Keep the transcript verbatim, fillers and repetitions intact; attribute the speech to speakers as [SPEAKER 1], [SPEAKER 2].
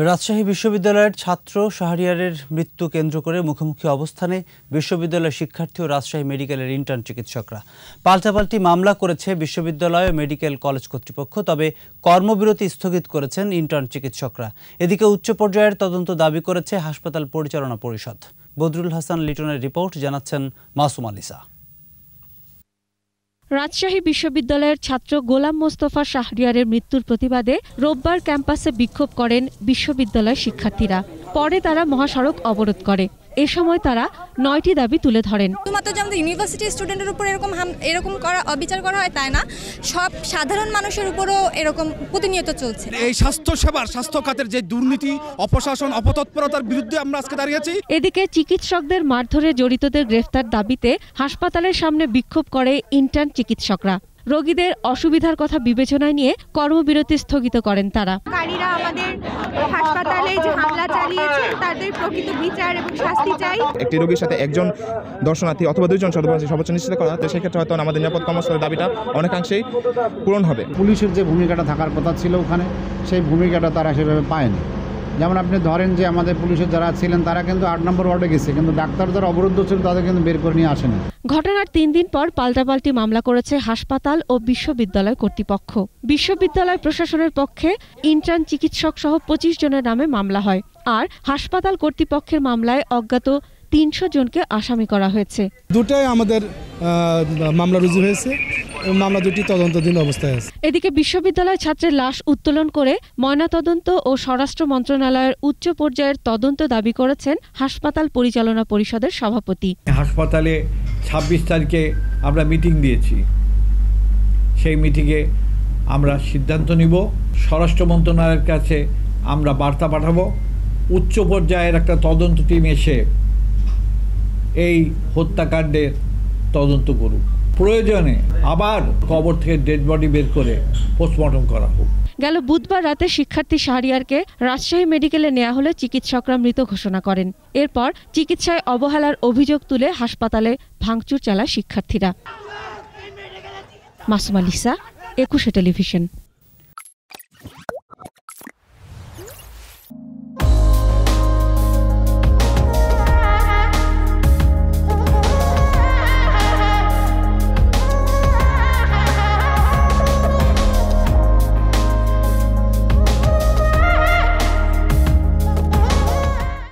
[SPEAKER 1] রাজশাহী বিশ্ববিদ্যালয়ের ছাত্র শাহরিয়ারের মৃত্যু কেন্দ্র করে মুখোমুখি অবস্থানে বিশ্ববিদ্যালয়ের শিক্ষার্থী ও রাজশাহী মেডিকেলের ইন্টার্ন চিকিৎসকরা পাল্টাপাল্টি মামলা করেছে বিশ্ববিদ্যালয় ও মেডিকেল কলেজ কর্তৃপক্ষ। তবে কর্মবিরতি স্থগিত করেছেন ইন্টার্ন চিকিৎসকরা। এদিকে উচ্চ পর্যায়ের তদন্ত দাবি করেছে হাসপাতাল পরিচালনা পরিষদ। বদরুল হাসান লিটনের রিপোর্ট, জানাচ্ছেন মাসুম আলিসা।
[SPEAKER 2] রাজশাহী বিশ্ববিদ্যালয়ের ছাত্র গোলাম মোস্তফা শাহরিয়ারের মৃত্যুর প্রতিবাদে রোববার ক্যাম্পাসে বিক্ষোভ করেন বিশ্ববিদ্যালয়ের শিক্ষার্থীরা। পরে তারা মহাসড়ক অবরোধ করে। এ সময় তারা নয়টি দাবি তুলে ধরেন।
[SPEAKER 3] শুধুমাত্র যে আমাদের ইউনিভার্সিটি স্টুডেন্টের উপর এরকম এরকম করা অবিচার করা হয় তাই না, সব সাধারণ মানুষের উপরও এরকম প্রতিনিয়ত চলছে।
[SPEAKER 4] এই স্বাস্থ্য সেবার স্বাস্থ্য খাতের যে দুর্নীতি, অপশাসন, অপতৎপরতার বিরুদ্ধে আমরা আজকে দাঁড়িয়েছি।
[SPEAKER 2] এদিকে চিকিৎসকদের মারধরে জড়িতদের গ্রেফতার দাবিতে হাসপাতালের সামনে বিক্ষোভ করে ইন্টার্ন চিকিৎসকরা। রোগীদের অসুবিধার কথা বিবেচনায় নিয়ে কর্মবিরতি স্থগিত করেন তারা।
[SPEAKER 5] কারীরা আমাদের হাসপাতালে যে হামলা চালিয়েছে তাদের প্রকৃত বিচার এবং শাস্তি চাই।
[SPEAKER 6] একটি রোগীর সাথে একজন দর্শনার্থী অথবা দুইজন সদস্য সর্বোচ্চ নিশ্চিত করা, তো সেক্ষেত্রে হয়তো আমাদের নিরাপদ কর্মস্থলের দাবিটা অনেকাংশেই পূরণ হবে।
[SPEAKER 7] পুলিশের যে ভূমিকাটা থাকার কথা ছিল ওখানে, সেই ভূমিকাটা তারা সেভাবে পায়নি। যেমন আপনি ধরেন যে আমাদের পুলিশের যারা ছিলেন তারা কিন্তু আট নম্বর ওয়ার্ডে গেছে, কিন্তু ডাক্তার যারা অবরুদ্ধ ছিল তাদের কিন্তু বের করে নিয়ে আসেনি।
[SPEAKER 2] ঘটনার তিন দিন পর পাল্টাপাল্টি মামলা করেছে হাসপাতাল ও বিশ্ববিদ্যালয় কর্তৃপক্ষ। বিশ্ববিদ্যালয় প্রশাসনের পক্ষে ইন্টার্ন চিকিৎসক সহ পঁচিশ জনের নামে মামলা হয়, আর হাসপাতাল কর্তৃপক্ষের মামলায় অজ্ঞাত তিনশো জনকে আসামি করা হয়েছে।
[SPEAKER 8] দুটাই আমাদের মামলা রুজু হয়েছে, মামলা দুটি তদন্তাধীন অবস্থায় আছে।
[SPEAKER 2] এদিকে বিশ্ববিদ্যালয় ছাত্রের লাশ উত্তোলন করে ময়নাতদন্ত ও স্বরাষ্ট্র মন্ত্রণালয়ের উচ্চ পর্যায়ের তদন্ত দাবি করেছেন হাসপাতাল পরিচালনা পরিষদের সভাপতি।
[SPEAKER 9] হাসপাতালে ছাব্বিশ তারিখে আমরা মিটিং দিয়েছি, সেই মিটিংয়ে আমরা সিদ্ধান্ত নিব, স্বরাষ্ট্র মন্ত্রণালয়ের কাছে আমরা বার্তা পাঠাবো, উচ্চ পর্যায়ের একটা তদন্ত টিম এসে এই হত্যাকাণ্ডের তদন্ত করুক। প্রয়োজনে আবার কবর থেকে ডেড বডি বের করে পোস্টমর্টম করা হোক।
[SPEAKER 2] গেল বুধবার রাতে শিক্ষার্থী শাহরিয়ারকে রাজশাহী মেডিকেলে নেওয়া হলে চিকিৎসকরা মৃত ঘোষণা করেন। এরপর চিকিৎসায় অবহেলার অভিযোগ তুলে হাসপাতালে ভাঙচুর চালায় শিক্ষার্থীরা। মাসুম আলিসা, একুশে টেলিভিশন।